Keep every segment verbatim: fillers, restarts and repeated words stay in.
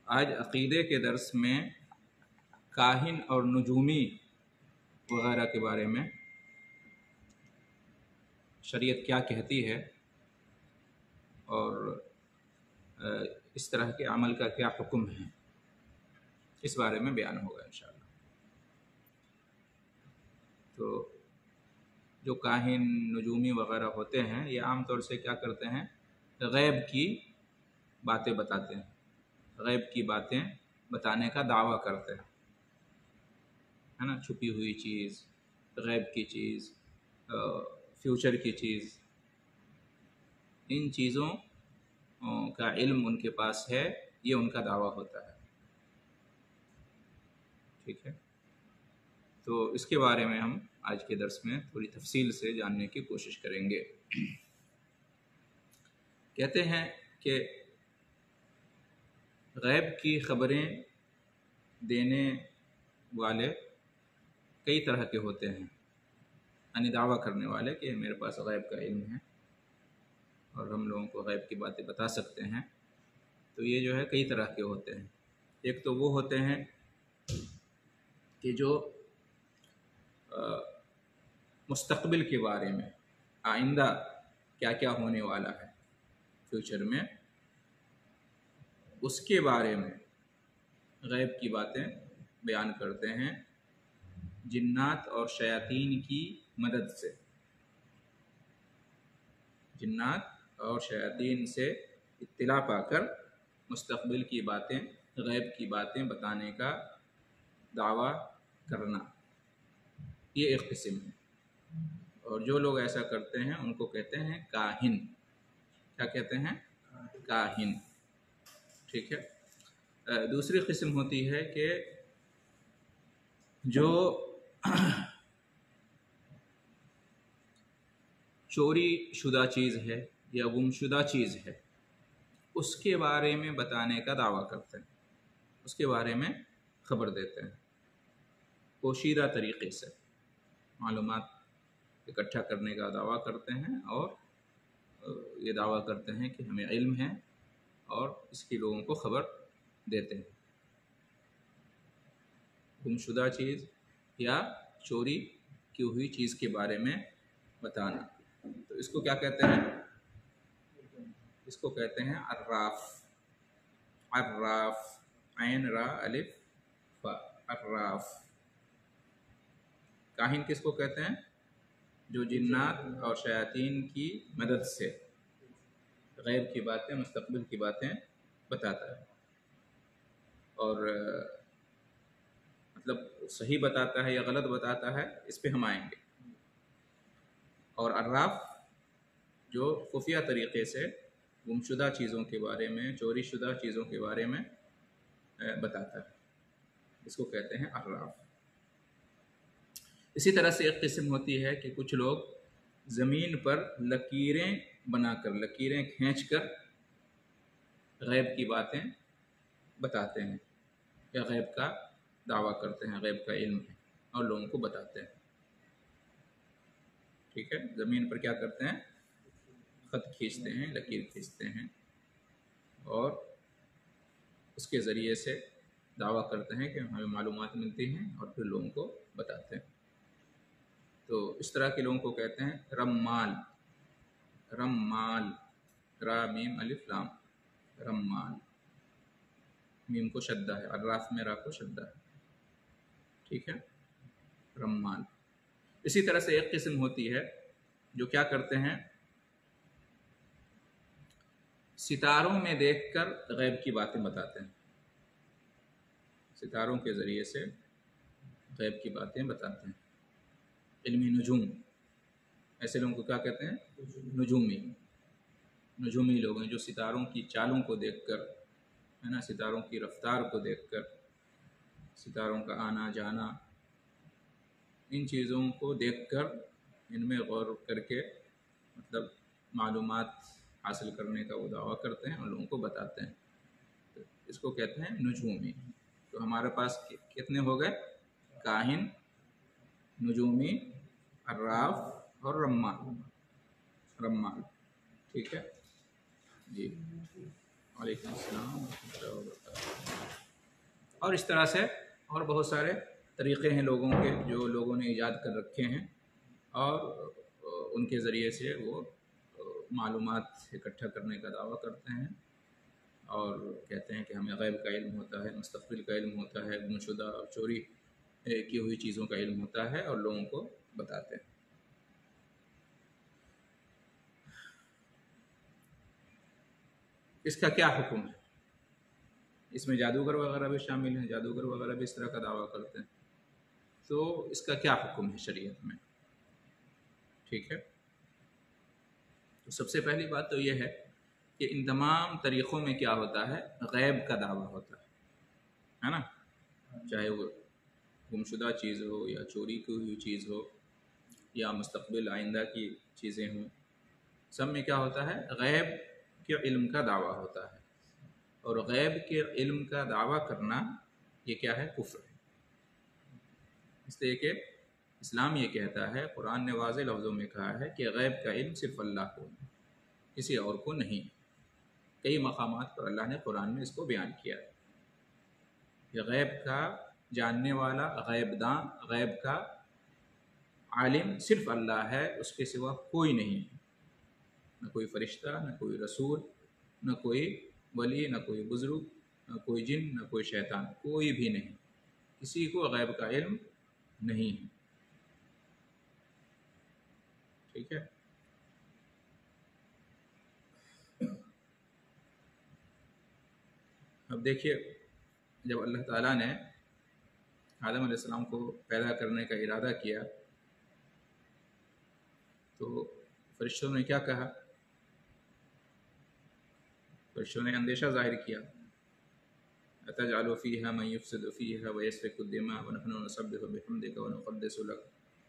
آج عقیدے کے درس میں کاہن اور نجومی وغیرہ کے بارے میں شریعت کیا کہتی ہے اور اس طرح کے عمل کا کیا حکم ہے، اس بارے میں بیان ہوگا انشاءاللہ۔ تو جو کاہن نجومی وغیرہ ہوتے ہیں یہ عام طور سے کیا کرتے ہیں، غیب کی باتیں بتاتے ہیں، غیب کی باتیں بتانے کا دعویٰ کرتے ہیں، ہے نا، چھپی ہوئی چیز، غیب کی چیز، فیوچر کی چیز، ان چیزوں کا علم ان کے پاس ہے، یہ ان کا دعویٰ ہوتا ہے، ٹھیک ہے۔ تو اس کے بارے میں ہم آج کے درس میں تھوڑی تفصیل سے جاننے کی کوشش کریں گے۔ کہتے ہیں کہ غیب کی خبریں دینے والے کئی طرح کے ہوتے ہیں، یعنی دعویٰ کرنے والے کہ میرے پاس غیب کا علم ہے اور ہم لوگوں کو غیب کی باتیں بتا سکتے ہیں۔ تو یہ جو ہے کئی طرح کے ہوتے ہیں۔ ایک تو وہ ہوتے ہیں کہ جو مستقبل کے بارے میں، آئندہ کیا کیا ہونے والا ہے فیوچر میں، اس کے بارے میں غیب کی باتیں بیان کرتے ہیں جنات اور شیاطین کی مدد سے، جنات اور شیاطین سے اطلاع پا کر مستقبل کی باتیں، غیب کی باتیں بتانے کا دعویٰ کرنا، یہ ایک قسم ہے۔ اور جو لوگ ایسا کرتے ہیں ان کو کہتے ہیں کاہن۔ کیا کہتے ہیں؟ کاہن، ٹھیک ہے۔ دوسری قسم ہوتی ہے کہ جو چوری شدہ چیز ہے یا گم شدہ چیز ہے اس کے بارے میں بتانے کا دعویٰ کرتے ہیں، اس کے بارے میں خبر دیتے ہیں، پوشیدہ طریقے سے معلومات اکٹھا کرنے کا دعویٰ کرتے ہیں اور یہ دعویٰ کرتے ہیں کہ ہمیں علم ہے اور اس کی لوگوں کو خبر دیتے ہیں۔ گم شدہ چیز یا چوری کی ہوئی چیز کے بارے میں بتانا، تو اس کو کیا کہتے ہیں؟ اس کو کہتے ہیں عراف۔ عراف، عین را الف فا، عراف۔ کاہن کس کو کہتے ہیں؟ جو جنات اور شیاطین کی مدد سے غیب کی باتیں، مستقبل کی باتیں بتاتا ہے، اور مطلب صحیح بتاتا ہے یا غلط بتاتا ہے اس پہ ہم آئیں گے۔ اور عراف جو خفیہ طریقے سے گم شدہ چیزوں کے بارے میں، چوری شدہ چیزوں کے بارے میں بتاتا ہے، اس کو کہتے ہیں عراف۔ اسی طرح سے ایک قسم ہوتی ہے کہ کچھ لوگ زمین پر لکیریں بنا کر، لکیریں کھینچ کر غیب کی باتیں بتاتے ہیں یا غیب کا دعویٰ کرتے ہیں، غیب کا علم ہے اور لوگوں کو بتاتے ہیں، ٹھیک ہے۔ زمین پر کیا کرتے ہیں؟ خط کھینچتے ہیں، لکیر کھینچتے ہیں اور اس کے ذریعے سے دعویٰ کرتے ہیں کہ ہمیں معلومات ملتی ہیں اور پھر لوگوں کو بتاتے ہیں۔ تو اس طرح کے لوگوں کو کہتے ہیں رمال۔ رمال، را میم الف لام، رمال، میم کو شدہ ہے، عراف میں را کو شدہ ہے، ٹھیک ہے، رمال۔ اسی طرح سے ایک قسم ہوتی ہے جو کیا کرتے ہیں، ستاروں میں دیکھ کر غیب کی باتیں بتاتے ہیں، ستاروں کے ذریعے سے غیب کی باتیں بتاتے ہیں، علمی نجوم۔ ایسے لوگوں کو کیا کہتے ہیں؟ نجومی۔ نجومی لوگ ہیں جو ستاروں کی چالوں کو دیکھ کر، ہے نا، ستاروں کی رفتار کو دیکھ کر، ستاروں کا آنا جانا، ان چیزوں کو دیکھ کر ان میں غور کر کے مطلب معلومات حاصل کرنے کا وہ دعویٰ کرتے ہیں اور لوگوں کو بتاتے ہیں، تو اس کو کہتے ہیں نجومی۔ تو ہمارے پاس کتنے ہو گئے؟ کاہن، نجومی، عراف اور رمال۔ رمال، ٹھیک ہے جی۔ وعلیکم السلام ورحمۃ اللہ وبرکاتہ۔ اور اس طرح سے اور بہت سارے طریقے ہیں لوگوں کے جو لوگوں نے ایجاد کر رکھے ہیں، اور ان کے ذریعے سے وہ معلومات اکٹھا کرنے کا دعویٰ کرتے ہیں، اور کہتے ہیں کہ ہمیں غیب کا علم ہوتا ہے، مستقبل کا علم ہوتا ہے، گمشدہ اور چوری کی ہوئی چیزوں کا علم ہوتا ہے، اور لوگوں کو بتاتے ہیں۔ اس کا کیا حکم ہے؟ اس میں جادوگر وغیرہ بھی شامل ہیں، جادوگر وغیرہ بھی اس طرح کا دعویٰ کرتے ہیں، تو اس کا کیا حکم ہے شریعت میں؟ ٹھیک ہے، تو سب سے پہلی بات تو یہ ہے کہ ان تمام طریقوں میں کیا ہوتا ہے؟ غیب کا دعویٰ ہوتا ہے ہے نا؟ چاہے وہ گمشدہ چیز ہو، یا چوری کی ہوئی چیز ہو، یا مستقبل آئندہ کی چیزیں ہوں، سب میں کیا ہوتا ہے؟ غیب کے علم کا دعویٰ ہوتا ہے، اور غیب کے علم کا دعویٰ کرنا یہ کیا ہے؟ کفر ہے۔ اس لیے کہ اسلام یہ کہتا ہے، قرآن نے واضح لفظوں میں کہا ہے کہ غیب کا علم صرف اللہ کو، کسی اور کو نہیں۔ کئی مقامات پر اللہ نے قرآن میں اس کو بیان کیا ہے کہ غیب کا جاننے والا، غیب داں، غیب کا عالم صرف اللہ ہے، اس کے سوا کوئی نہیں ہے، نہ کوئی فرشتہ، نہ کوئی رسول، نہ کوئی ولی، نہ کوئی بزرگ، نہ کوئی جن، نہ کوئی شیطان، کوئی بھی نہیں، کسی کو غیب کا علم نہیں ہے۔ ٹھیک ہے، اب دیکھیے، جب اللہ تعالیٰ نے آدم علیہ السلام کو پیدا کرنے کا ارادہ کیا تو فرشتوں نے کیا کہا؟ فرشتوں نے اندیشہ ظاہر کیا، أَتَجْعَلُ فِيهَا مَن يُفْسِدُ فِيهَا وَيَسْفِكُ الدِّمَاءَ وَنَحْنُ نُسَبِّحُ بِحَمْدِكَ وَنُقَدِّسُ لَكَ،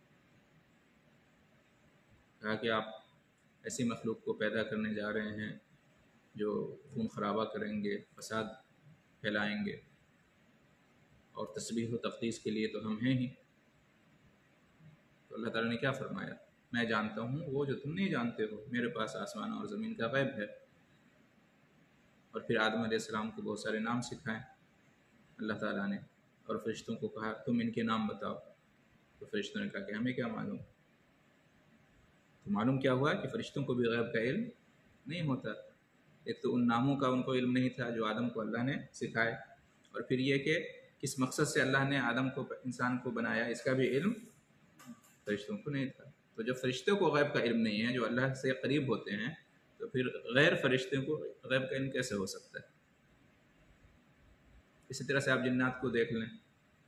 کہا کہ آپ ایسی مخلوق کو پیدا کرنے جا رہے ہیں جو خون خرابہ کریں گے، فساد پھیلائیں گے، اور تسبیح و تقدیس کے لیے تو ہم ہیں ہی۔ تو اللہ تعالیٰ نے کیا فرمایا؟ میں جانتا ہوں وہ جو تم نہیں جانتے ہو، میرے پاس آسمان اور زمین کا غیب ہے۔ اور پھر آدم علیہ السلام کو بہت سارے نام سکھائے اللہ تعالیٰ نے، اور فرشتوں کو کہا تم ان کے نام بتاؤ، تو فرشتوں نے کہا کہ ہمیں کیا معلوم۔ تو معلوم کیا ہوا کہ فرشتوں کو بھی غیب کا علم نہیں ہوتا۔ ایک تو ان ناموں کا ان کو علم نہیں تھا جو آدم کو اللہ نے سکھائے، اور پھر یہ کہ کس مقصد سے اللہ نے آدم کو، انسان کو بنایا، اس کا بھی علم فرشتوں کو نہیں تھا۔ تو جب فرشتوں کو غیب کا علم نہیں ہے، جو اللہ سے قریب ہوتے ہیں، تو پھر غیر فرشتوں کو غیب کا علم کیسے ہو سکتا ہے؟ اسی طرح سے آپ جنات کو دیکھ لیں،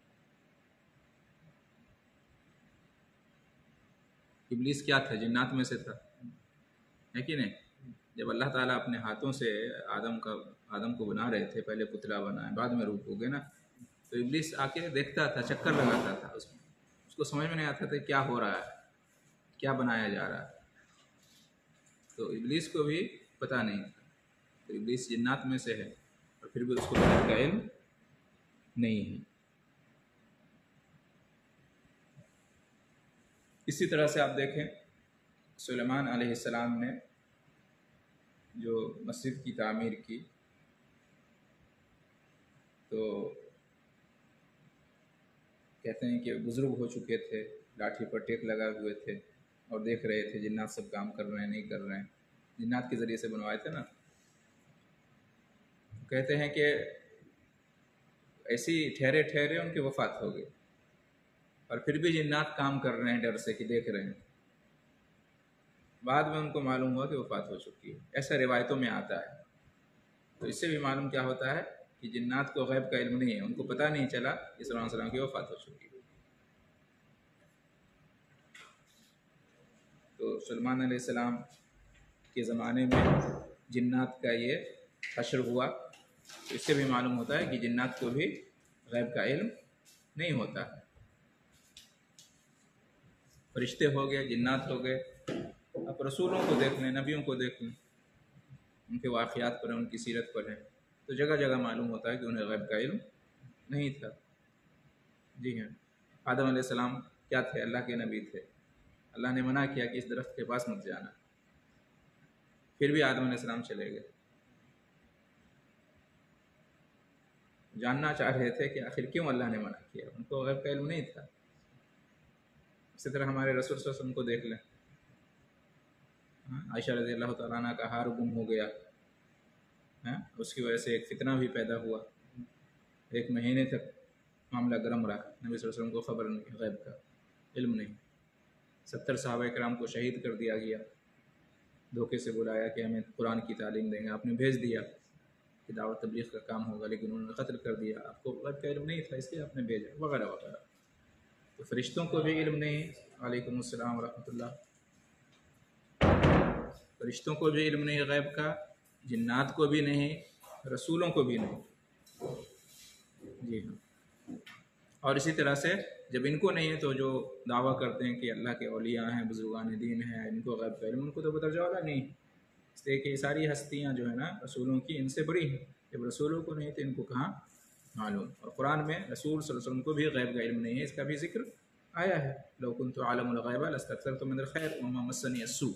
ابلیس کیا تھا؟ جنات میں سے تھا، ہے کہ نہیں؟ جب اللہ تعالیٰ اپنے ہاتھوں سے آدم کا آدم کو بنا رہے تھے، پہلے پتلا بنائے، بعد میں روح ہو گئے نا، تو ابلیس آ کے دیکھتا تھا، چکر لگاتا تھا، اس میں اس کو سمجھ میں نہیں آتا تھا کیا ہو رہا ہے، کیا بنایا جا رہا ہے۔ تو ابلیس کو بھی پتہ نہیں تھا، تو ابلیس جنات میں سے ہے، اور پھر بھی اس کو غیب کا علم نہیں ہے۔ اسی طرح سے آپ دیکھیں، سلیمان علیہ السلام نے جو مسجد کی تعمیر کی، تو کہتے ہیں کہ بزرگ ہو چکے تھے، لاٹھی پر ٹیک لگائے ہوئے تھے، اور دیکھ رہے تھے جنات سب کام کر رہے ہیں نہیں کر رہے ہیں، جنات کے ذریعے سے بنوائے تھے نا۔ کہتے ہیں کہ ایسی ٹھہرے ٹھہرے ان کی وفات ہو گئی، اور پھر بھی جنات کام کر رہے ہیں ڈر سے کہ دیکھ رہے ہیں، بعد میں ان کو معلوم ہوا کہ وفات ہو چکی ہے، ایسا روایتوں میں آتا ہے۔ تو اس سے بھی معلوم کیا ہوتا ہے کہ جنات کو غیب کا علم نہیں ہے، ان کو پتہ نہیں چلا کہ صلی اللہ علیہ وسلم کی وفات ہو چکی ہے۔ تو سلیمان علیہ السلام کے زمانے میں جنات کا یہ حشر ہوا، تو اس سے بھی معلوم ہوتا ہے کہ جنات کو بھی غیب کا علم نہیں ہوتا۔ فرشتے ہو گئے، جنات ہو گئے، اب رسولوں کو دیکھ لیں، نبیوں کو دیکھ لیں، ان کے واقعات پر ہیں، ان کی سیرت پر ہیں، تو جگہ جگہ معلوم ہوتا ہے کہ انہیں غیب کا علم نہیں تھا۔ جی ہاں، آدم علیہ السلام کیا تھے؟ اللہ کے نبی تھے، اللہ نے منع کیا کہ اس درخت کے پاس مت جانا، پھر بھی آدم علیہ السلام چلے گئے۔ جاننا چاہ رہے تھے کہ آخر کیوں اللہ نے منع کیا، ان کو غیب کا علم نہیں تھا۔ اسی طرح ہمارے رسول صلی اللہ علیہ وسلم کو دیکھ لیں، عائشہ رضی اللہ تعالیٰ عنہ کا ہار گم ہو گیا، اس کی وجہ سے ایک فتنہ بھی پیدا ہوا، ایک مہینے تک معاملہ گرم رہا، نبی صلی اللہ علیہ وسلم کو خبر نہیں، غیب کا علم نہیں۔ ستر صحابہ کرام کو شہید کر دیا گیا، دھوکے سے بلایا کہ ہمیں قرآن کی تعلیم دیں گے، آپ نے بھیج دیا کہ دعوت تبلیغ کا کام ہوگا، لیکن انہوں نے قتل کر دیا، آپ کو غیب کا علم نہیں تھا اس لیے آپ نے بھیجا، وغیرہ وغیرہ۔ تو فرشتوں کو بھی علم نہیں، وعلیکم السلام ورحمۃ اللہ، فرشتوں کو بھی علم نہیں غیب کا، جنات کو بھی نہیں، رسولوں کو بھی نہیں۔ جی ہاں، اور اسی طرح سے جب ان کو نہیں ہے تو جو دعویٰ کرتے ہیں کہ اللہ کے اولیاء ہیں، بزرگان دین ہیں، ان کو غیب کا علم، ان کو تو بدرجہ والا نہیں، اس لیے کہ ساری ہستیاں جو ہے نا رسولوں کی ان سے بڑی ہیں، جب رسولوں کو نہیں تو ان کو کہاں معلوم۔ اور قرآن میں رسول صلی اللہ علیہ وسلم کو بھی غیب کا علم نہیں ہے، اس کا بھی ذکر آیا ہے، لو کنت اعلم الغیب لاستکثرت من الخیر وما مسنی السوء۔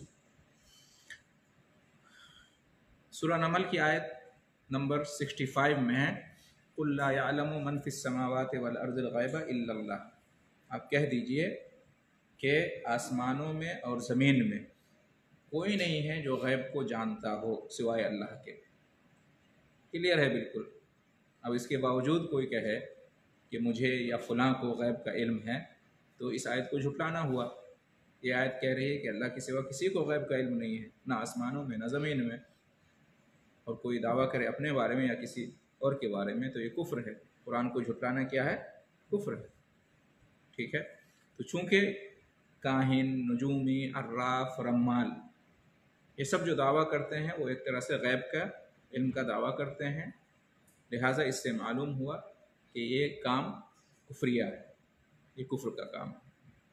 سورہ نمل کی آیت نمبر سکسٹی فائیو میں ہے، قل لا يعلم من في السماوات والارض الغیب الا اللہ، آپ کہہ دیجئے کہ آسمانوں میں اور زمین میں کوئی نہیں ہے جو غیب کو جانتا ہو سوائے اللہ کے۔ کلیئر ہے بالکل۔ اب اس کے باوجود کوئی کہے کہ مجھے یا فلاں کو غیب کا علم ہے تو اس آیت کو جھٹلانا ہوا۔ یہ آیت کہہ رہی ہے کہ اللہ کے سوا کسی کو غیب کا علم نہیں ہے، نہ آسمانوں میں نہ زمین میں، اور کوئی دعویٰ کرے اپنے بارے میں یا کسی اور کے بارے میں تو یہ کفر ہے۔ قرآن کو جھٹلانا کیا ہے؟ کفر ہے، ٹھیک ہے۔ تو چونکہ کاہن، نجومی، عراف، رمال، یہ سب جو دعویٰ کرتے ہیں وہ ایک طرح سے غیب کا علم کا دعویٰ کرتے ہیں، لہٰذا اس سے معلوم ہوا کہ یہ کام کفریہ ہے، یہ کفر کا کام ہے۔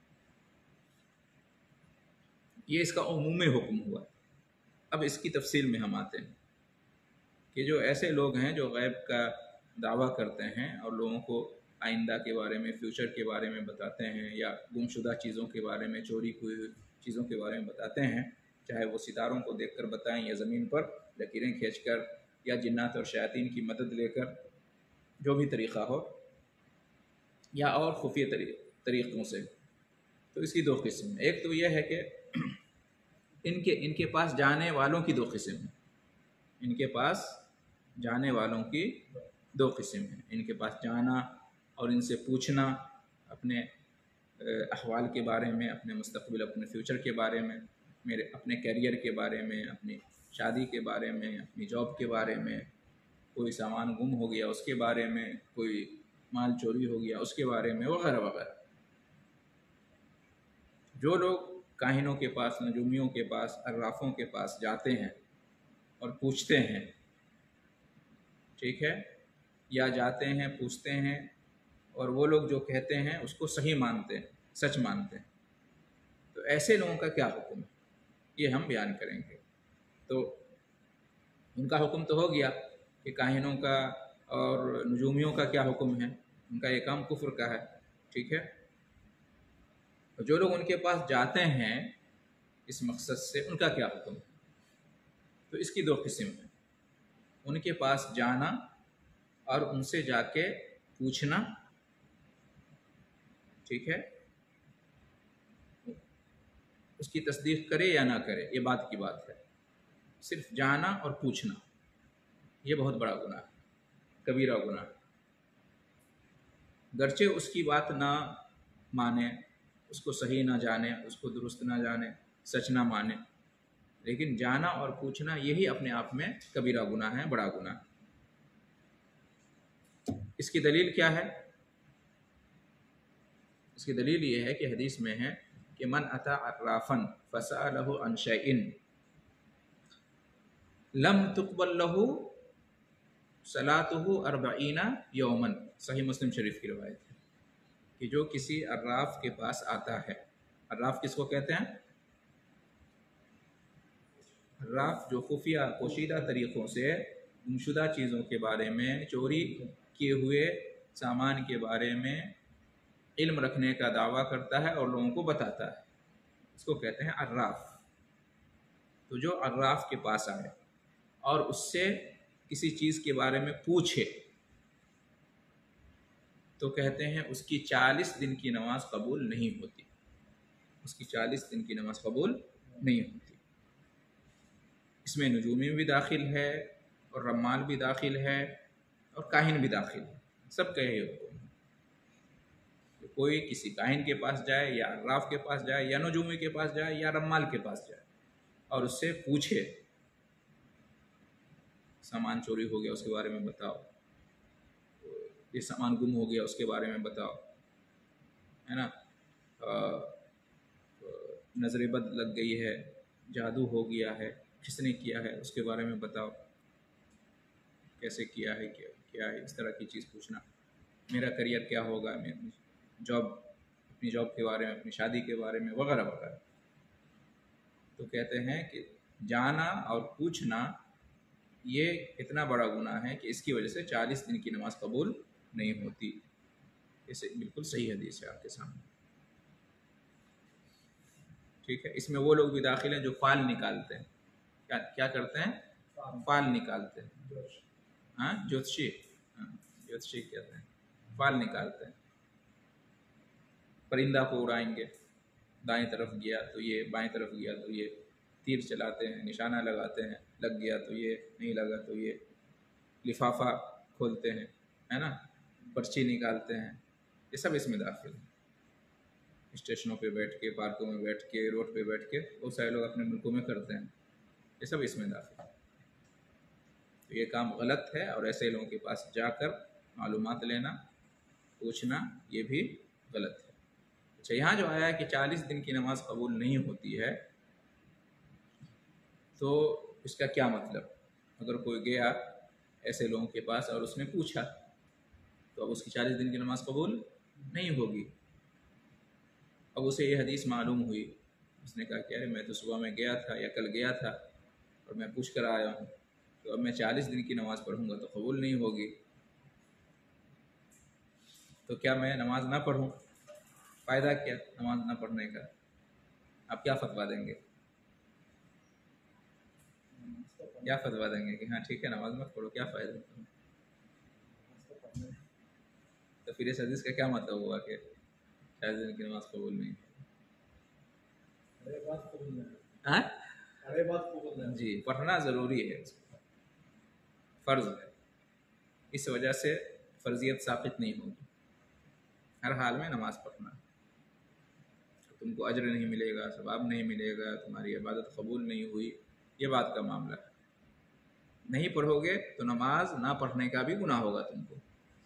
یہ اس کا عمومی حکم ہوا۔ اب اس کی تفصیل میں ہم آتے ہیں کہ جو ایسے لوگ ہیں جو غیب کا دعویٰ کرتے ہیں اور لوگوں کو آئندہ کے بارے میں، فیوچر کے بارے میں بتاتے ہیں، یا گم شدہ چیزوں کے بارے میں، چوری ہوئی چیزوں کے بارے میں بتاتے ہیں، چاہے وہ ستاروں کو دیکھ کر بتائیں یا زمین پر لکیریں کھینچ کر یا جنات اور شیاطین کی مدد لے کر، جو بھی طریقہ ہو، یا اور خفیہ طریقوں سے، تو اس کی دو قسم ہیں۔ ایک تو یہ ہے کہ ان کے ان کے پاس جانے والوں کی دو قسم ہیں، ان کے پاس جانے والوں کی دو قسم ہیں، ان کے پاس جانا اور ان سے پوچھنا اپنے احوال کے بارے میں، اپنے مستقبل، اپنے فیوچر کے بارے میں، میرے اپنے کیریئر کے بارے میں، اپنی شادی کے بارے میں، اپنی جاب کے بارے میں، کوئی سامان گم ہو گیا اس کے بارے میں، کوئی مال چوری ہو گیا اس کے بارے میں، وغیرہ وغیرہ۔ جو لوگ کاہنوں کے پاس، نجومیوں کے پاس، عرافوں کے پاس جاتے ہیں اور پوچھتے ہیں، ٹھیک ہے، یا جاتے ہیں پوچھتے ہیں اور وہ لوگ جو کہتے ہیں اس کو صحیح مانتے ہیں، سچ مانتے ہیں، تو ایسے لوگوں کا کیا حکم ہے، یہ ہم بیان کریں گے۔ تو ان کا حکم تو ہو گیا کہ کاہنوں کا اور نجومیوں کا کیا حکم ہے، ان کا یہ کام کفر کا ہے، ٹھیک ہے۔ جو لوگ ان کے پاس جاتے ہیں اس مقصد سے، ان کا کیا حکم ہے؟ تو اس کی دو قسم ہیں، ان کے پاس جانا اور ان سے جا کے پوچھنا، ٹھیک ہے، اس کی تصدیق کرے یا نہ کرے یہ بات کی بات ہے، صرف جانا اور پوچھنا یہ بہت بڑا گناہ ہے، کبیرہ گناہ ہے، گرچہ اس کی بات نہ مانے، اس کو صحیح نہ جانے، اس کو درست نہ جانے، سچ نہ مانے، لیکن جانا اور پوچھنا یہی اپنے آپ میں کبیرہ گناہ ہے، بڑا گناہ ہے۔ اس کی دلیل کیا ہے؟ اس کی دلیل یہ ہے کہ حدیث میں ہے کہ من اتی عرافا فسألہ عن شیء لم تقبل له صلاتہ اربعین یوما، صحیح مسلم شریف کی روایت ہے کہ جو کسی عراف کے پاس آتا ہے، عراف کس کو کہتے ہیں؟ عراف جو خفیہ پوشیدہ طریقوں سے گمشدہ چیزوں کے بارے میں، چوری کیے ہوئے سامان کے بارے میں علم رکھنے کا دعویٰ کرتا ہے اور لوگوں کو بتاتا ہے، اس کو کہتے ہیں عراف۔ تو جو عراف کے پاس آئے اور اس سے کسی چیز کے بارے میں پوچھے، تو کہتے ہیں اس کی چالیس دن کی نماز قبول نہیں ہوتی، اس کی چالیس دن کی نماز قبول نہیں ہوتی۔ اس میں نجومی بھی داخل ہے اور رمال بھی داخل ہے اور کاہن بھی داخل ہے، سب کا یہی حکم ہے کہ کوئی کسی کاہن کے پاس جائے یا عراف کے پاس جائے یا نجومی کے پاس جائے یا رمال کے پاس جائے اور اس سے پوچھے سامان چوری ہو گیا اس کے بارے میں بتاؤ، یہ سامان گم ہو گیا اس کے بارے میں بتاؤ، ہے نا، نظر بد لگ گئی ہے، جادو ہو گیا ہے، کس نے کیا ہے اس کے بارے میں بتاؤ، کیسے کیا ہے، کیا کیا ہے، اس طرح کی چیز پوچھنا، میرا کریئر کیا ہوگا، میری جاب، اپنی جاب کے بارے میں، اپنی شادی کے بارے میں، وغیرہ وغیرہ۔ تو کہتے ہیں کہ جانا اور پوچھنا یہ اتنا بڑا گناہ ہے کہ اس کی وجہ سے چالیس دن کی نماز قبول نہیں ہوتی۔ اسے بالکل صحیح حدیث ہے آپ کے سامنے، ٹھیک ہے۔ اس میں وہ لوگ بھی داخل ہیں جو فال نکالتے ہیں، کیا کیا کرتے ہیں، فال نکالتے ہیں، ہاں جوتشی، ہاں جوتشی کہتے ہیں، فال نکالتے ہیں، پرندہ کو اڑائیں گے، دائیں طرف گیا تو یہ، بائیں طرف گیا تو یہ، تیر چلاتے ہیں، نشانہ لگاتے ہیں، لگ گیا تو یہ، نہیں لگا تو یہ، لفافہ کھولتے ہیں، ہے نا، پرچی نکالتے ہیں، یہ سب اس میں داخل ہیں۔ اسٹیشنوں پہ بیٹھ کے، پارکوں میں بیٹھ کے، روڈ پہ بیٹھ کے بہت سارے لوگ اپنے ملکوں میں کرتے ہیں، یہ سب اس میں داخل ہے۔ تو یہ کام غلط ہے اور ایسے لوگوں کے پاس جا کر معلومات لینا، پوچھنا، یہ بھی غلط ہے۔ اچھا، یہاں جو آیا ہے کہ چالیس دن کی نماز قبول نہیں ہوتی ہے، تو اس کا کیا مطلب؟ اگر کوئی گیا ایسے لوگوں کے پاس اور اس نے پوچھا تو اب اس کی چالیس دن کی نماز قبول نہیں ہوگی۔ اب اسے یہ حدیث معلوم ہوئی، اس نے کہا کہ ارے میں تو صبح میں گیا تھا یا کل گیا تھا اور میں پوچھ کر آیا ہوں، تو اب میں چالیس دن کی نماز پڑھوں گا تو قبول نہیں ہوگی، تو کیا میں نماز نہ پڑھوں؟ فائدہ کیا نماز نہ پڑھنے کا؟ آپ کیا فتویٰ دیں گے؟ کیا فتویٰ دیں گے کہ ہاں ٹھیک ہے نماز مت پڑھو، کیا فائدہ؟ تو پھر اس حدیث کا کیا مطلب ہوا کہ چالیس دن کی نماز قبول نہیں؟ جی، پڑھنا ضروری ہے، فرض ہے، اس وجہ سے فرضیت ثابت نہیں ہوگی، ہر حال میں نماز پڑھنا، تم کو اجر نہیں ملے گا، ثواب نہیں ملے گا، تمہاری عبادت قبول نہیں ہوئی، یہ بات کا معاملہ ہے۔ نہیں پڑھو گے تو نماز نہ پڑھنے کا بھی گناہ ہوگا تم کو،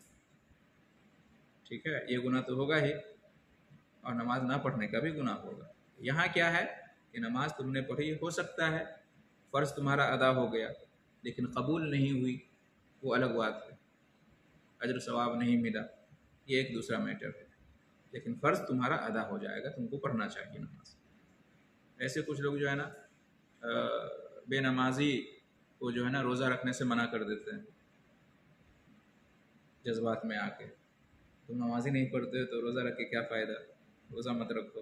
ٹھیک ہے، یہ گناہ تو ہوگا ہی اور نماز نہ پڑھنے کا بھی گناہ ہوگا۔ یہاں کیا ہے کہ نماز تم نے پڑھی، ہو سکتا ہے فرض تمہارا ادا ہو گیا لیکن قبول نہیں ہوئی، وہ الگ بات ہے، اجر ثواب نہیں ملا، یہ ایک دوسرا میٹر ہے، لیکن فرض تمہارا ادا ہو جائے گا، تم کو پڑھنا چاہیے نماز۔ ایسے کچھ لوگ جو ہے نا بے نمازی کو جو ہے نا روزہ رکھنے سے منع کر دیتے ہیں جذبات میں آ کے، تم نمازی نہیں پڑھتے تو روزہ رکھ کے کیا فائدہ، روزہ مت رکھو،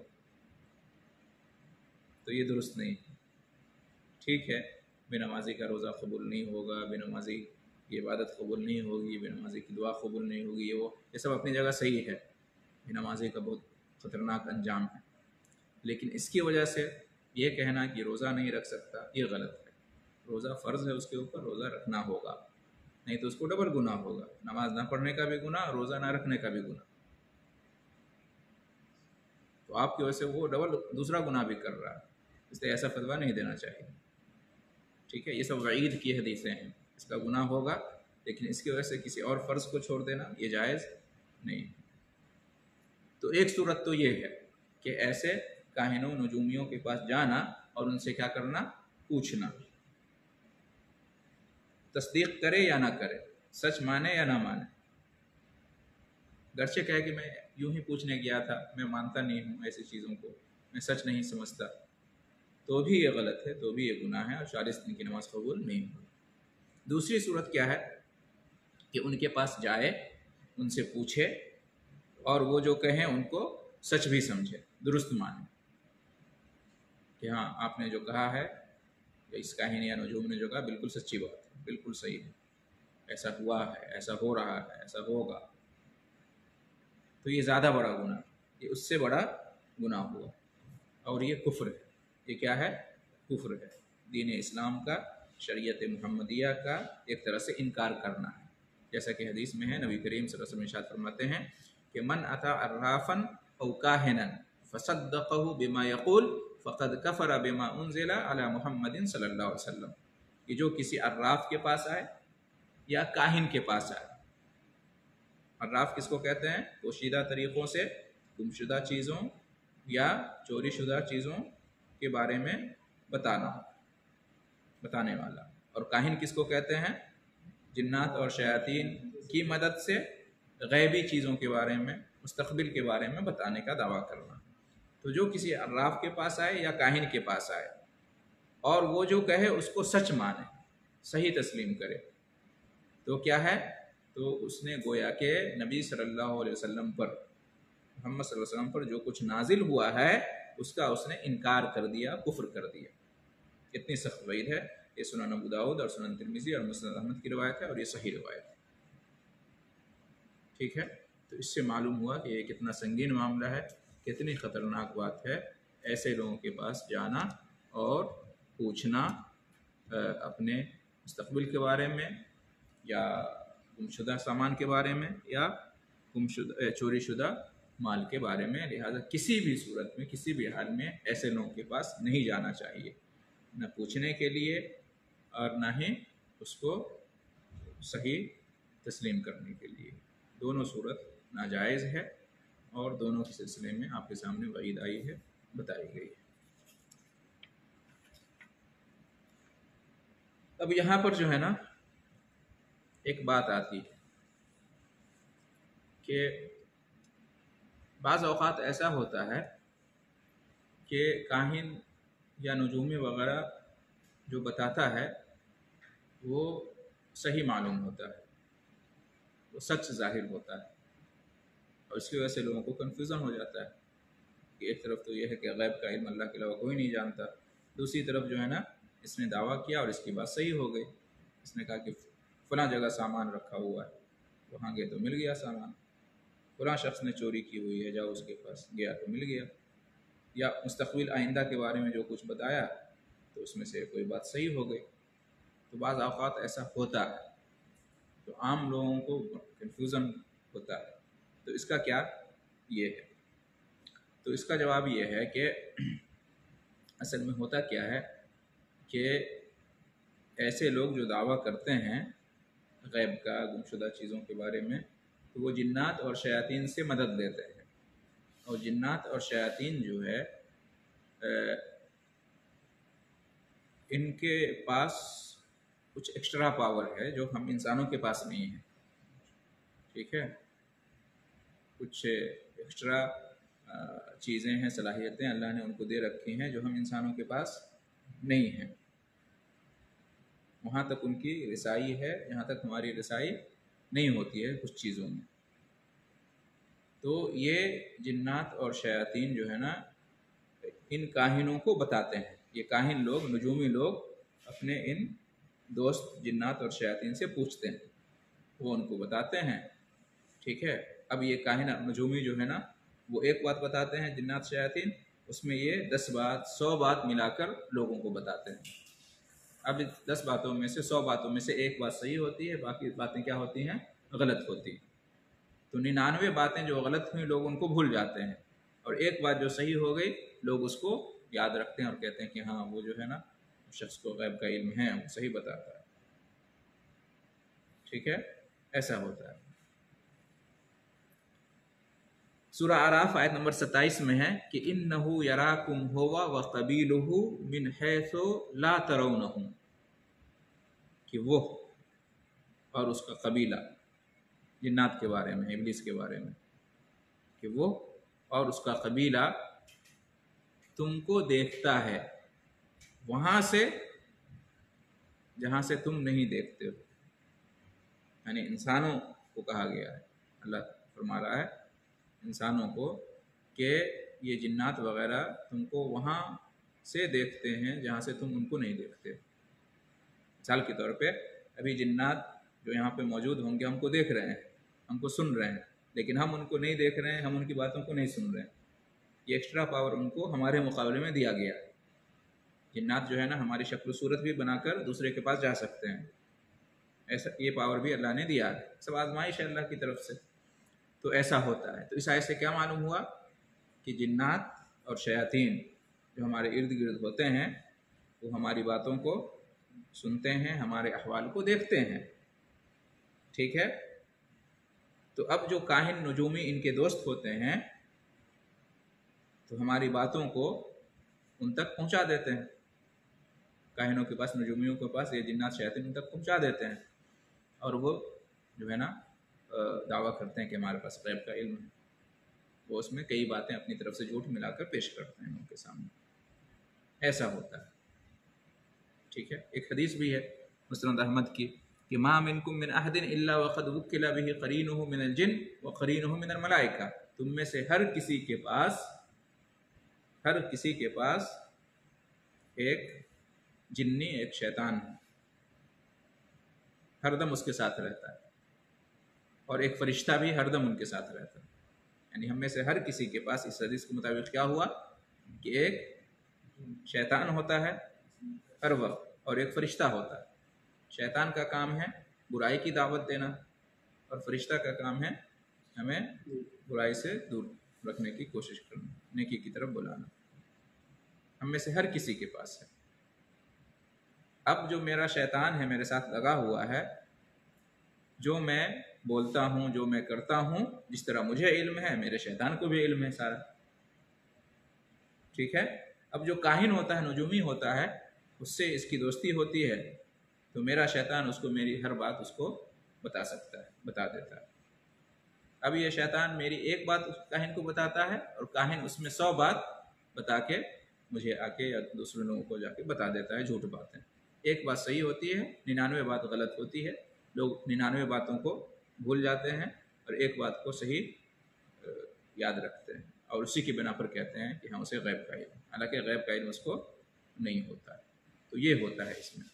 تو یہ درست نہیں ہے۔ ٹھیک ہے، بے نمازی کا روزہ قبول نہیں ہوگا، بے نمازی کی عبادت قبول نہیں ہوگی، بے نمازی کی دعا قبول نہیں ہوگی، یہ وہ یہ سب اپنی جگہ صحیح ہے، بے نمازی کا بہت خطرناک انجام ہے، لیکن اس کی وجہ سے یہ کہنا کہ روزہ نہیں رکھ سکتا، یہ غلط ہے۔ روزہ فرض ہے، اس کے اوپر روزہ رکھنا ہوگا، نہیں تو اس کو ڈبل گناہ ہوگا، نماز نہ پڑھنے کا بھی گناہ، روزہ نہ رکھنے کا بھی گناہ، تو آپ کی وجہ سے وہ ڈبل دوسرا گناہ بھی کر رہا ہے، اس لیے ایسا فتویٰ نہیں دینا چاہیے، ٹھیک ہے۔ یہ سب وعید کی حدیثیں ہیں، اس کا گناہ ہوگا، لیکن اس کی وجہ سے کسی اور فرض کو چھوڑ دینا یہ جائز نہیں۔ تو ایک صورت تو یہ ہے کہ ایسے کاہنوں نجومیوں کے پاس جانا اور ان سے کیا کرنا، پوچھنا، تصدیق کرے یا نہ کرے، سچ مانے یا نہ مانے، گرچہ کہے کہ میں یوں ہی پوچھنے گیا تھا، میں مانتا نہیں ہوں ایسی چیزوں کو، میں سچ نہیں سمجھتا، تو بھی یہ غلط ہے، تو بھی یہ گناہ ہے اور چالیس دن کی نماز قبول نہیں ہوگی۔ دوسری صورت کیا ہے کہ ان کے پاس جائے، ان سے پوچھے اور وہ جو کہیں ان کو سچ بھی سمجھے، درست مانے کہ ہاں آپ نے جو کہا ہے، اس کاہن یا نجوم نے جو کہا بالکل سچی بات ہے، بالکل صحیح ہے، ایسا ہوا ہے، ایسا ہو رہا ہے، ایسا ہوگا، تو یہ زیادہ بڑا گناہ، یہ اس سے بڑا گناہ ہوا، اور یہ کفر ہے۔ یہ کیا ہے؟ کفر ہے، دین اسلام کا، شریعت محمدیہ کا ایک طرح سے انکار کرنا ہے، جیسا کہ حدیث میں ہے، نبی کریم صلی اللہ علیہ وسلم ارشاد فرماتے ہیں کہ من اتی عرافا او کاہنا فصدقہ بما یقول فقد کفر بما انزل علی محمد صلی اللہ علیہ وسلم، کہ جو کسی عراف کے پاس آئے یا کاہن کے پاس آئے۔ عراف کس کو کہتے ہیں؟ پوشیدہ طریقوں سے گمشدہ چیزوں یا چوری شدہ چیزوں کے بارے میں بتانا، بتانے والا۔ اور کاہن کس کو کہتے ہیں؟ جنات اور شیاطین کی مدد سے غیبی چیزوں کے بارے میں، مستقبل کے بارے میں بتانے کا دعویٰ کرنا۔ تو جو کسی عراف کے پاس آئے یا کاہن کے پاس آئے اور وہ جو کہے اس کو سچ مانے، صحیح تسلیم کرے، تو کیا ہے؟ تو اس نے گویا کہ نبی صلی اللہ علیہ وسلم پر، محمد صلی اللہ علیہ وسلم پر جو کچھ نازل ہوا ہے اس کا اس نے انکار کر دیا، کفر کر دیا۔ اتنی سخت وعید ہے۔ یہ سنن ابو داؤد اور سنن ترمذی اور مسند احمد کی روایت ہے، اور یہ صحیح روایت ہے، ٹھیک ہے۔ تو اس سے معلوم ہوا کہ یہ کتنا سنگین معاملہ ہے، کتنی خطرناک بات ہے ایسے لوگوں کے پاس جانا اور پوچھنا اپنے مستقبل کے بارے میں، یا گمشدہ سامان کے بارے میں، یا گمشدہ چوری شدہ مال کے بارے میں۔ لہذا کسی بھی صورت میں، کسی بھی حال میں ایسے لوگوں کے پاس نہیں جانا چاہیے، نہ پوچھنے کے لیے اور نہ ہی اس کو صحیح تسلیم کرنے کے لیے۔ دونوں صورت ناجائز ہے، اور دونوں کے سلسلے میں آپ کے سامنے وعید آئی ہے، بتائی گئی ہے۔ اب یہاں پر جو ہے نا ایک بات آتی ہے کہ بعض اوقات ایسا ہوتا ہے کہ کاہن یا نجومی وغیرہ جو بتاتا ہے وہ صحیح معلوم ہوتا ہے، وہ سچ ظاہر ہوتا ہے، اور اس کی وجہ سے لوگوں کو کنفیوژن ہو جاتا ہے کہ ایک طرف تو یہ ہے کہ غیب کا علم اللہ کے علاوہ کوئی نہیں جانتا، دوسری طرف جو ہے نا اس نے دعویٰ کیا اور اس کی بات صحیح ہو گئی، اس نے کہا کہ فلاں جگہ سامان رکھا ہوا ہے، وہاں گئے تو مل گیا سامان، فلاں شخص نے چوری کی ہوئی ہے، جاؤ اس کے پاس، گیا تو مل گیا، یا مستقبل آئندہ کے بارے میں جو کچھ بتایا تو اس میں سے کوئی بات صحیح ہو گئی۔ تو بعض اوقات ایسا ہوتا ہے، تو عام لوگوں کو کنفیوژن ہوتا ہے۔ تو اس کا کیا یہ ہے؟ تو اس کا جواب یہ ہے کہ اصل میں ہوتا کیا ہے کہ ایسے لوگ جو دعویٰ کرتے ہیں غیب کا، گمشدہ چیزوں کے بارے میں، تو وہ جنات اور شیاطین سے مدد لیتے ہیں، اور جنات اور شیاطین جو ہے ان کے پاس کچھ ایکسٹرا پاور ہے جو ہم انسانوں کے پاس نہیں ہے، ٹھیک ہے، کچھ ایکسٹرا چیزیں ہیں، صلاحیتیں اللہ نے ان کو دے رکھی ہیں جو ہم انسانوں کے پاس نہیں ہیں۔ وہاں تک ان کی رسائی ہے جہاں تک ہماری رسائی نہیں ہوتی ہے کچھ چیزوں میں۔ تو یہ جنات اور شیاطین جو ہے نا ان کاہنوں کو بتاتے ہیں، یہ کاہن لوگ، نجومی لوگ اپنے ان دوست جنات اور شیاطین سے پوچھتے ہیں، وہ ان کو بتاتے ہیں، ٹھیک ہے۔ اب یہ کاہن نجومی جو ہے نا وہ ایک بات بتاتے ہیں، جنات شیاطین اس میں یہ دس بات، سو بات ملا کر لوگوں کو بتاتے ہیں۔ اب دس باتوں میں سے، سو باتوں میں سے ایک بات صحیح ہوتی ہے، باقی باتیں کیا ہوتی ہیں؟ غلط ہوتی ہیں۔ تو ننانوے باتیں جو غلط ہوئیں لوگ ان کو بھول جاتے ہیں، اور ایک بات جو صحیح ہو گئی لوگ اس کو یاد رکھتے ہیں اور کہتے ہیں کہ ہاں وہ جو ہے نا شخص کو غیب کا علم ہے، وہ صحیح بتاتا ہے، ٹھیک ہے، ایسا ہوتا ہے۔ سورہ اعراف آیت نمبر ستائیس میں ہے کہ اِنَّهُ يَرَاكُمْ هُوَ وَقَبِيلُهُ مِنْ حَيْثُ لَا تَرَوْنَهُمْ، کہ وہ اور اس کا قبیلہ، جنات کے بارے میں، ابلیس کے بارے میں، کہ وہ اور اس کا قبیلہ تم کو دیکھتا ہے وہاں سے جہاں سے تم نہیں دیکھتے ہو، یعنی انسانوں کو کہا گیا ہے، اللہ فرما رہا ہے انسانوں کو کہ یہ جنات وغیرہ تم کو وہاں سے دیکھتے ہیں جہاں سے تم ان کو نہیں دیکھتے۔ مثال کے طور پہ ابھی جنات جو یہاں پہ موجود ہوں گے ہم کو دیکھ رہے ہیں، ہم کو سن رہے ہیں، لیکن ہم ان کو نہیں دیکھ رہے ہیں، ہم ان کی باتوں کو نہیں سن رہے ہیں۔ یہ ایکسٹرا پاور ان کو ہمارے مقابلے میں دیا گیا ہے۔ جنات جو ہے نا ہماری شکل و صورت بھی بنا کر دوسرے کے پاس جا سکتے ہیں، ایسا یہ پاور بھی اللہ نے دیا ہے، سب آزمائش ہے اللہ کی طرف سے۔ تو ایسا ہوتا ہے۔ تو اس آیت سے کیا معلوم ہوا کہ جنات اور شیاطین جو ہمارے ارد گرد ہوتے ہیں وہ ہماری باتوں کو سنتے ہیں، ہمارے احوال کو دیکھتے ہیں، ٹھیک ہے۔ تو اب جو کاہن نجومی ان کے دوست ہوتے ہیں تو ہماری باتوں کو ان تک پہنچا دیتے ہیں، کاہنوں کے پاس، نجومیوں کے پاس یہ جنات شیاطین ان تک پہنچا دیتے ہیں، اور وہ جو ہے نا دعویٰ کرتے ہیں کہ ہمارے پاس غیب کا علم ہے۔ وہ اس میں کئی باتیں اپنی طرف سے جھوٹ ملا کر پیش کرتے ہیں ان کے سامنے، ایسا ہوتا ہے، ٹھیک ہے۔ ایک حدیث بھی ہے مسند احمد کی کہ ما منکم من احد الا وقد وکل به قرینہ من الجن وقرینہ من الملائکہ، تم میں سے ہر کسی کے پاس ہر کسی کے پاس ایک جنی، ایک شیطان ہے، ہر دم اس کے ساتھ رہتا ہے، اور ایک فرشتہ بھی ہر دم ان کے ساتھ رہتا ہے۔ یعنی ہم میں سے ہر کسی کے پاس اس حدیث کے مطابق کیا ہوا کہ ایک شیطان ہوتا ہے ہر وقت، اور ایک فرشتہ ہوتا ہے۔ شیطان کا کام ہے برائی کی دعوت دینا، اور فرشتہ کا کام ہے ہمیں برائی سے دور رکھنے کی کوشش کرنا، نیکی کی طرف بلانا۔ ہم میں سے ہر کسی کے پاس ہے۔ اب جو میرا شیطان ہے میرے ساتھ لگا ہوا ہے، جو میں بولتا ہوں، جو میں کرتا ہوں، جس طرح مجھے علم ہے میرے شیطان کو بھی علم ہے سارا، ٹھیک ہے۔ اب جو کاہن ہوتا ہے، نجومی ہوتا ہے، اس سے اس کی دوستی ہوتی ہے تو میرا شیطان اس کو میری ہر بات اس کو بتا سکتا ہے، بتا دیتا ہے۔ اب یہ شیطان میری ایک بات اس کاہن کو بتاتا ہے، اور کاہن اس میں سو بات بتا کے مجھے آ کے یا دوسرے لوگوں کو جا کے بتا دیتا ہے جھوٹ باتیں۔ ایک بات صحیح ہوتی ہے، ننانوے بات غلط ہوتی ہے۔ لوگ ننانوے باتوں کو بھول جاتے ہیں اور ایک بات کو صحیح یاد رکھتے ہیں، اور اسی کی بنا پر کہتے ہیں کہ ہم اسے غیب کا علم، حالانکہ غیب کا علم اس کو نہیں ہوتا ہے۔ تو یہ ہوتا ہے اس میں۔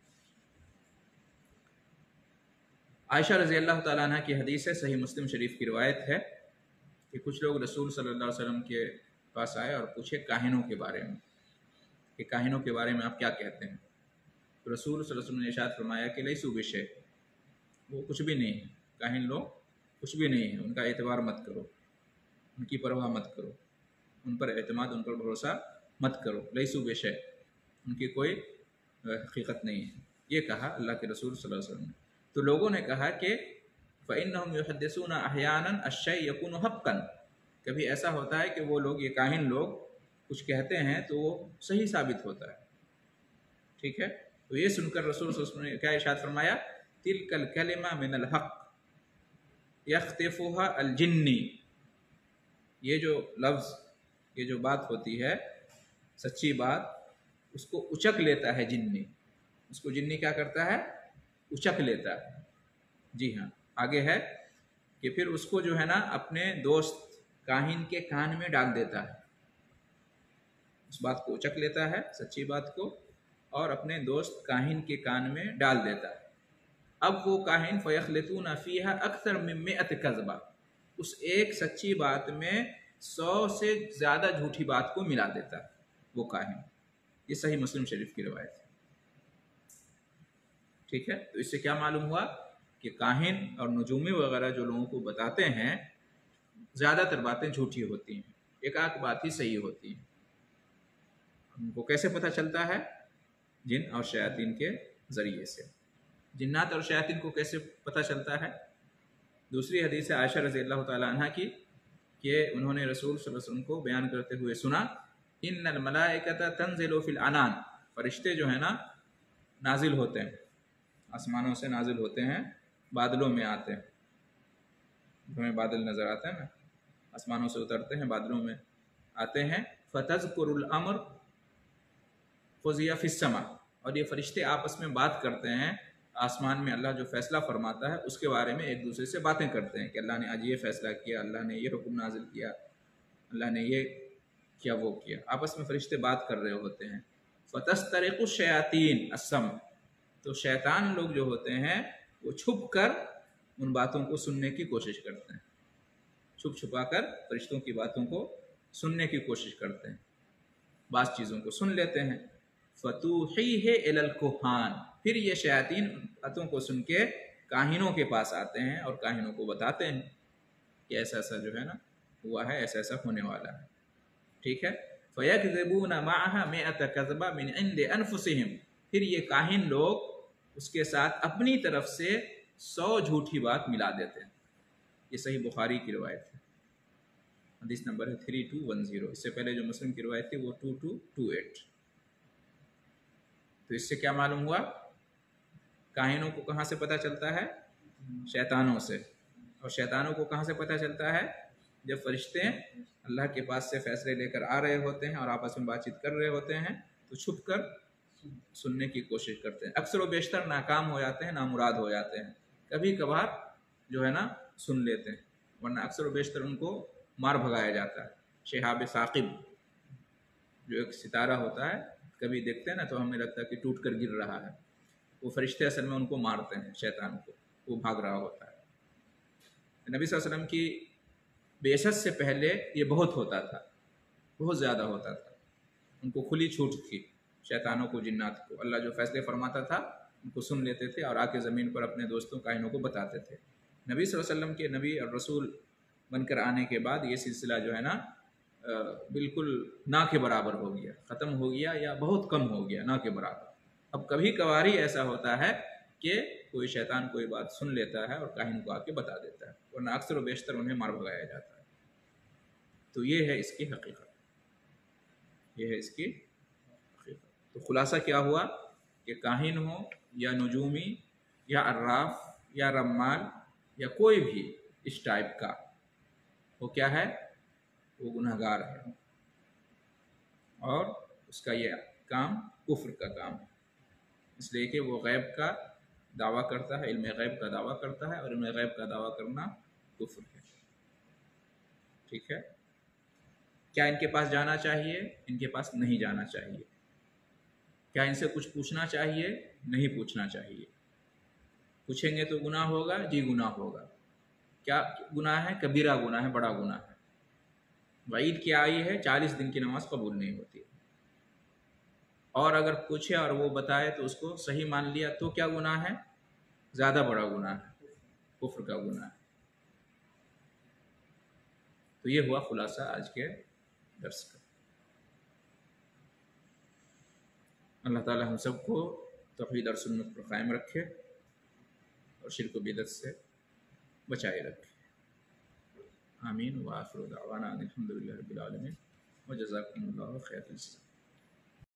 عائشہ رضی اللہ تعالیٰ عنہ کی حدیث ہے، صحیح مسلم شریف کی روایت ہے کہ کچھ لوگ رسول صلی اللہ علیہ وسلم کے پاس آئے اور پوچھے کاہنوں کے بارے میں کہ کاہنوں کے بارے میں آپ کیا کہتے ہیں؟ تو رسول صلی اللہ علیہ وسلم نے ارشاد فرمایا کہ لیسوا بشیء، وہ کچھ بھی نہیں ہے، کاہن لوگ کچھ بھی نہیں ہے، ان کا اعتبار مت کرو، ان کی پرواہ مت کرو، ان پر اعتماد، ان پر بھروسہ مت کرو، لیسوا بشیء، ان کی کوئی حقیقت نہیں ہے۔ یہ کہا اللہ کے رسول صلی اللہ علیہ وسلم نے۔ تو لوگوں نے کہا کہ فَإِنَّهُمْ يُحَدِّثُونَ أَحْيَانًا الشَّيْءُ يَكُونُ حَقًّا، کبھی ایسا ہوتا ہے کہ وہ لوگ، یہ کاہن لوگ کچھ کہتے ہیں تو وہ صحیح ثابت ہوتا ہے، ٹھیک ہے۔ تو یہ سن کر رسول صلی اللہ علیہ وسلم نے کیا ارشاد فرمایا؟ تِلْكَ الْكَلِمَةُ مِنَ الْحَقِّ يَخْطِفُهَا الْجِنِّ، یہ جو لفظ، یہ جو بات ہوتی ہے سچی بات، اس کو اچک لیتا ہے جنی، اس کو جنی کیا کرتا ہے؟ اچک لیتا ہے۔ جی ہاں، آگے ہے کہ پھر اس کو جو ہے نا اپنے دوست کاہن کے کان میں ڈال دیتا ہے، اس بات کو اچک لیتا ہے، سچی بات کو، اور اپنے دوست کاہن کے کان میں ڈال دیتا ہے۔ اب وہ کاہن فَيَخْلِطُونَ فِيهَا أَكْثَرَ مِن مِّائَةِ كَذْبَةٍ، اس ایک سچی بات میں سو سے زیادہ جھوٹی بات کو ملا دیتا ہے وہ کاہن۔ یہ صحیح مسلم شریف کی روایت ہے، ٹھیک ہے۔ تو اس سے کیا معلوم ہوا کہ کاہن اور نجومی وغیرہ جو لوگوں کو بتاتے ہیں، زیادہ تر باتیں جھوٹی ہوتی ہیں، ایک آدھ بات ہی صحیح ہوتی ہے۔ ان کو کیسے پتہ چلتا ہے؟ جن اور شیاطین کے ذریعے سے۔ جنات اور شیاطین کو کیسے پتہ چلتا ہے؟ دوسری حدیث ہے عائشہ رضی اللہ تعالی عنہ کی کہ انہوں نے رسول صلی اللہ علیہ وسلم کو بیان کرتے ہوئے سنا، ان الملائکۃ تنزل فی العنان، فرشتے جو ہیں نا نازل ہوتے ہیں، آسمانوں سے نازل ہوتے ہیں، بادلوں میں آتے ہیں، ہمیں بادل نظر آتے ہیں نا، آسمانوں سے اترتے ہیں، بادلوں میں آتے ہیں۔ فتذکر الامر قضی فی السماء، اور یہ فرشتے آپس میں بات کرتے ہیں، آسمان میں اللہ جو فیصلہ فرماتا ہے اس کے بارے میں ایک دوسرے سے باتیں کرتے ہیں کہ اللہ نے آج یہ فیصلہ کیا، اللہ نے یہ حکم نازل کیا، اللہ نے یہ کیا، وہ کیا، آپس میں فرشتے بات کر رہے ہوتے ہیں۔ فتسترق الشیاطین السمع، تو شیطان لوگ جو ہوتے ہیں وہ چھپ کر ان باتوں کو سننے کی کوشش کرتے ہیں، چھپ چھپا کر فرشتوں کی باتوں کو سننے کی کوشش کرتے ہیں، بعض چیزوں کو سن لیتے ہیں۔ فَتُوحِيهِ إِلَى الْكُهَّانِ، پھر یہ شیاطین باتوں کو سن کے کاہنوں کے پاس آتے ہیں اور کاہنوں کو بتاتے ہیں کہ ایسا ایسا جو ہے نا ہوا ہے، ایسا ایسا ہونے والا ہے، ٹھیک ہے۔ فَيَكْذِبُونَ مَعَهَا مِئَةَ كَذْبَةٍ مِنْ عِنْدِ أَنفُسِهِمْ، پھر یہ کاہن لوگ اس کے ساتھ اپنی طرف سے سو جھوٹی بات ملا دیتے ہیں۔ یہ صحیح بخاری کی روایت ہے، حدیث نمبر ہے تھری ٹو ون زیرو، اس سے پہلے جو مسلم کی روایت تھی وہ ٹو ٹو ٹو ایٹ۔ تو اس سے کیا معلوم ہوا؟ کاہنوں کو کہاں سے پتہ چلتا ہے؟ شیطانوں سے، اور شیطانوں کو کہاں سے پتہ چلتا ہے؟ جب فرشتے اللہ کے پاس سے فیصلے لے کر آ رہے ہوتے ہیں اور آپس میں بات چیت کر رہے ہوتے ہیں تو چھپ کر سننے کی کوشش کرتے ہیں، اکثر و بیشتر ناکام ہو جاتے ہیں، نامراد ہو جاتے ہیں، کبھی کبھار جو ہے نا سن لیتے ہیں، ورنہ اکثر و بیشتر ان کو مار بھگایا جاتا ہے۔ شہاب ثاقب جو ایک ستارہ ہوتا ہے، کبھی دیکھتے ہیں نا تو ہمیں لگتا ہے کہ ٹوٹ کر گر رہا ہے، وہ فرشتے اصل میں ان کو مارتے ہیں، شیطان کو، وہ بھاگ رہا ہوتا ہے۔ نبی صلی اللہ علیہ وسلم کی بعثت سے پہلے یہ بہت ہوتا تھا، بہت زیادہ ہوتا تھا، ان کو کھلی چھوٹ تھی، شیطانوں کو، جنات کو، اللہ جو فیصلے فرماتا تھا ان کو سن لیتے تھے اور آ کے زمین پر اپنے دوستوں کاہنوں کو بتاتے تھے۔ نبی صلی اللہ علیہ وسلم کے نبی اور رسول بن کر آنے کے بعد یہ سلسلہ جو ہے نا بالکل نہ کے برابر ہو گیا، ختم ہو گیا یا بہت کم ہو گیا، نہ کے برابر۔ اب کبھی کبھار ہی ایسا ہوتا ہے کہ کوئی شیطان کوئی بات سن لیتا ہے اور کاہن کو آ کے بتا دیتا ہے، ورنہ اکثر و بیشتر انہیں مار بھگایا جاتا ہے۔ تو یہ ہے اس کی حقیقت، یہ ہے اس کی حقیقت۔ تو خلاصہ کیا ہوا کہ کاہن ہو یا نجومی یا عراف یا رمال یا کوئی بھی اس ٹائپ کا، وہ کیا ہے؟ وہ گناہ گار ہے، اور اس کا یہ کام کفر کا کام ہے، اس لیے کہ وہ غیب کا دعویٰ کرتا ہے، علم غیب کا دعویٰ کرتا ہے، اور علم غیب کا دعویٰ کرنا کفر ہے، ٹھیک ہے۔ کیا ان کے پاس جانا چاہیے؟ ان کے پاس نہیں جانا چاہیے۔ کیا ان سے کچھ پوچھنا چاہیے؟ نہیں پوچھنا چاہیے۔ پوچھیں گے تو گناہ ہوگا، جی گناہ ہوگا۔ کیا گناہ ہے؟ کبیرہ گناہ ہے، بڑا گناہ ہے۔ وعید کیا آئی ہے؟ چالیس دن کی نماز قبول نہیں ہوتی۔ اور اگر پوچھے اور وہ بتائے تو اس کو صحیح مان لیا تو کیا گناہ ہے؟ زیادہ بڑا گناہ ہے، کفر کا گناہ ہے۔ تو یہ ہوا خلاصہ آج کے درس کا۔ اللہ تعالی ہم سب کو توحید اور سنت پر قائم رکھے اور شرک و بدعت سے بچائے رکھے، آمین۔ وآخر دعوانا الحمد للہ رب العالمین، وجزاکم اللہ خیر۔